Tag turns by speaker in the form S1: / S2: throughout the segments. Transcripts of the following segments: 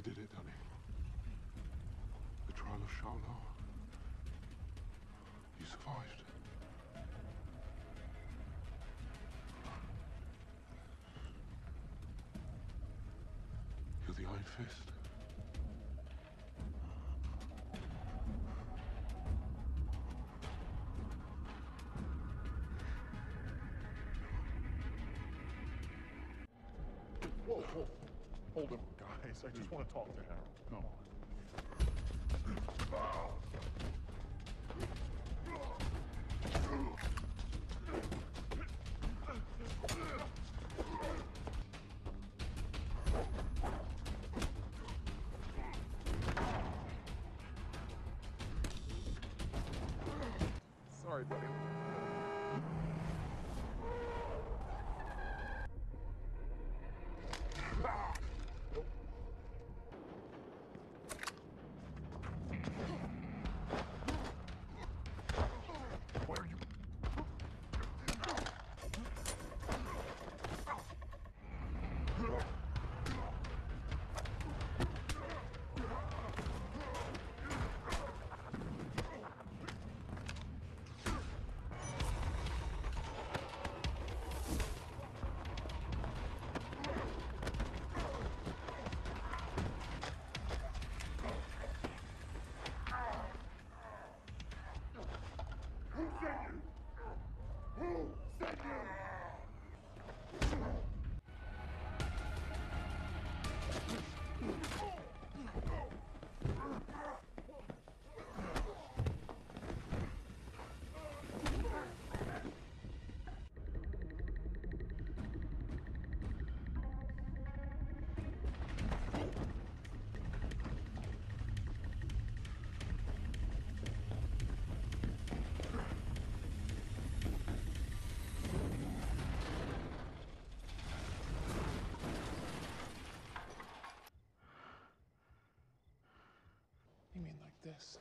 S1: did it, Danny. The trial of Shao-Lao. You survived. You're the Iron Fist.
S2: Whoa, whoa. Hold him, guys. I just want to talk to Harold. Come on. Sorry, buddy. Where are you? Who sent you? Who sent you? You mean like this?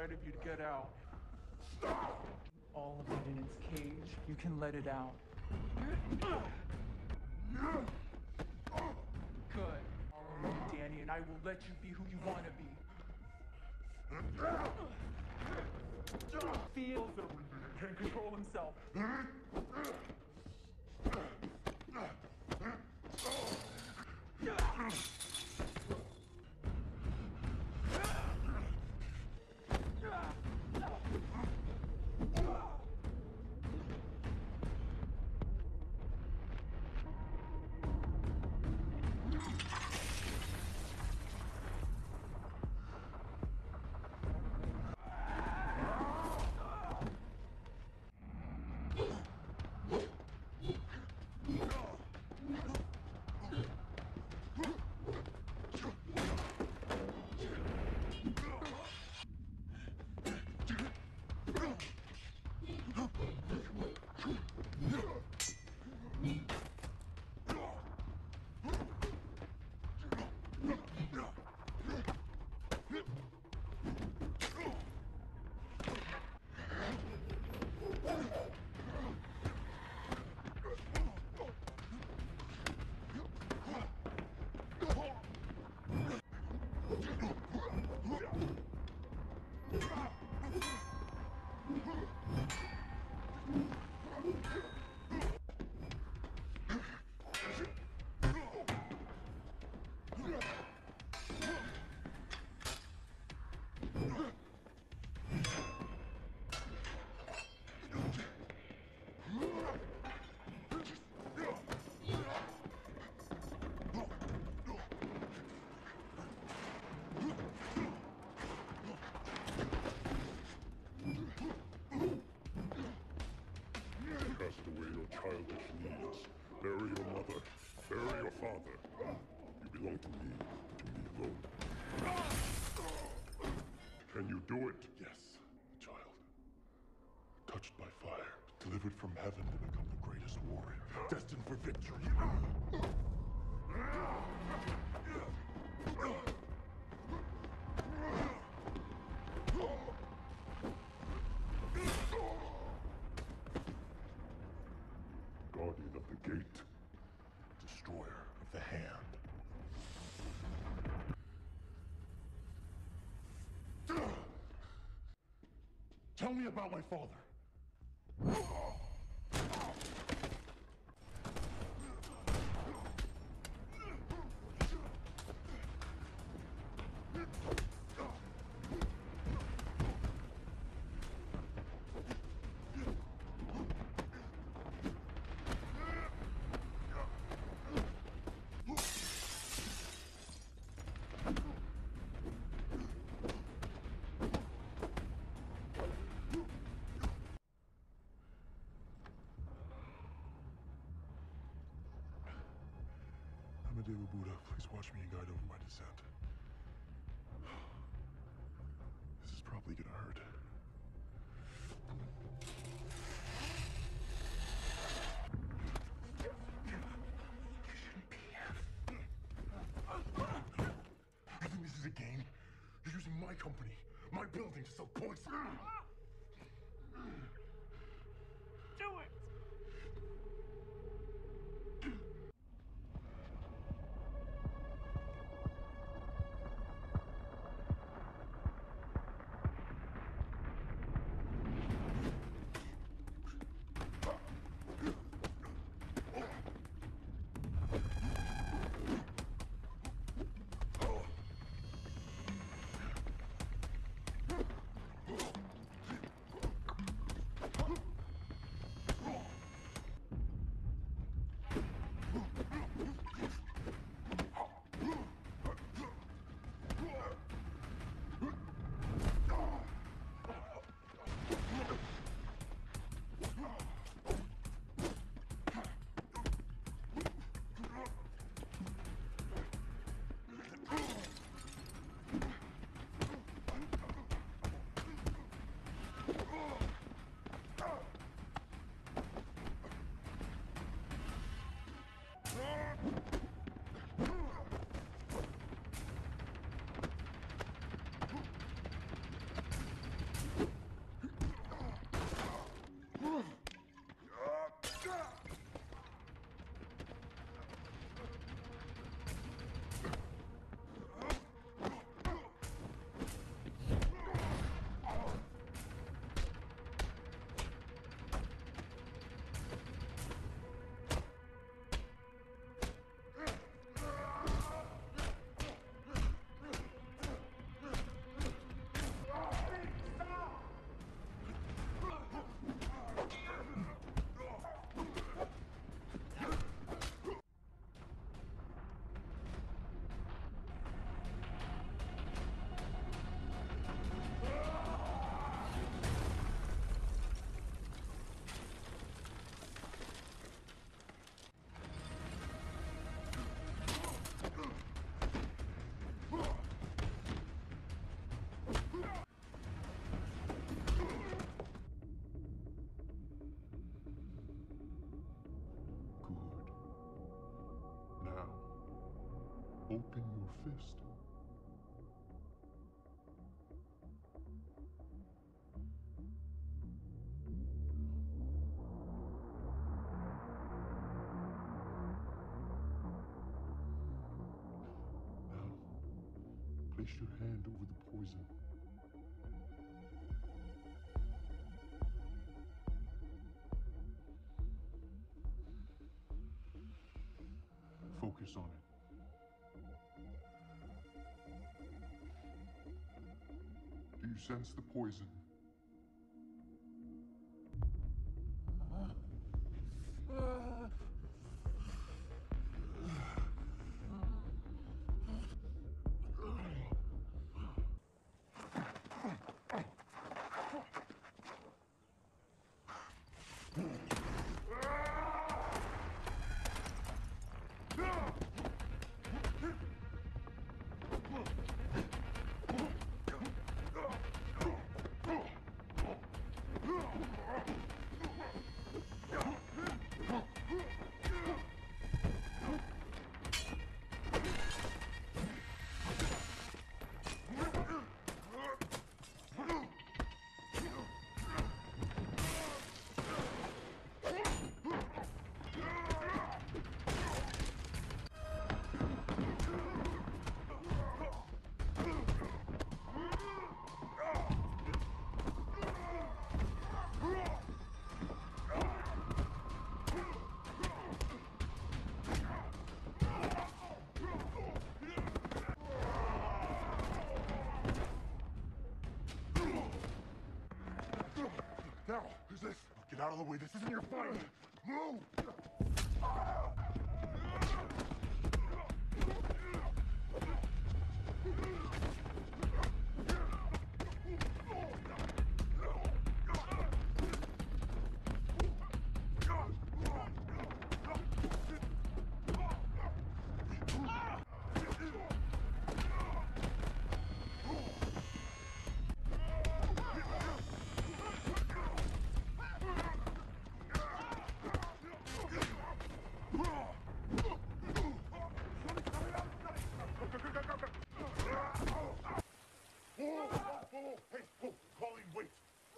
S3: inside of you to get out. All of it in its cage. You can let it out. Good. Follow me, Danny, and I will let you be who you want to be. Feels that can control himself.
S1: Cast away your childish needs. Bury your mother. Bury your father. You belong to me alone. Can you do it?
S2: Yes, child. Touched by fire, delivered from heaven to become the greatest warrior, destined for victory.
S1: Guardian of the gate.
S2: Destroyer of the hand. Tell me about my father. Amadeo Buddha, please watch me and guide over my descent. This is probably gonna hurt. You think this is a game? You're using my company, my building to sell poison.
S3: Do it!
S2: open your fist. Now, place your hand over the poison. Focus on it. Do you sense the poison? Now, who's this? Get out of the way. This isn't your fight. Move! Hey, Pauline, wait!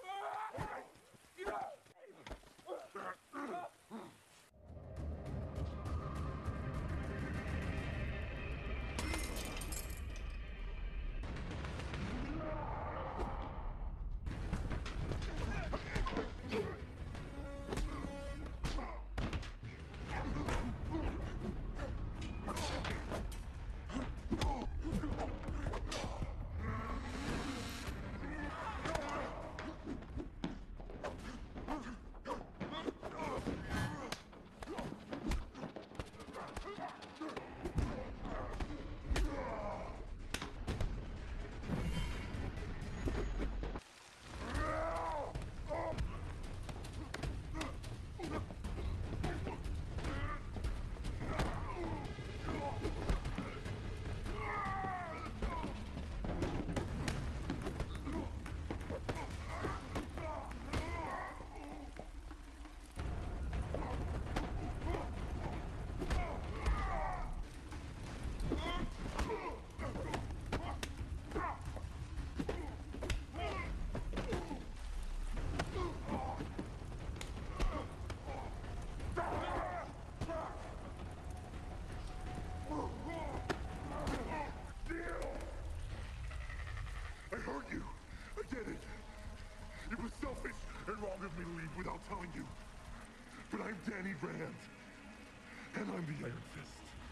S2: I hurt you. I get it. It was selfish and wrong of me to leave without telling you. But I'm Danny Rand. And I'm the Iron Fist.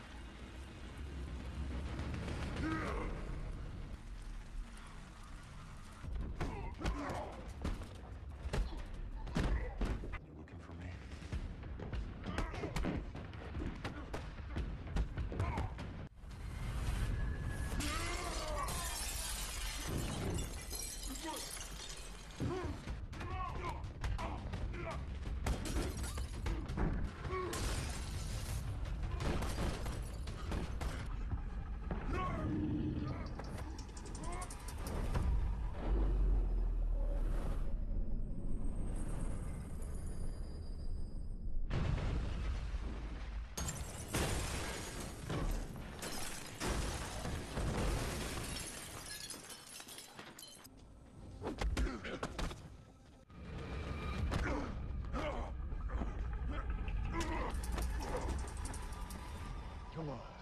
S2: You looking for me? Come on.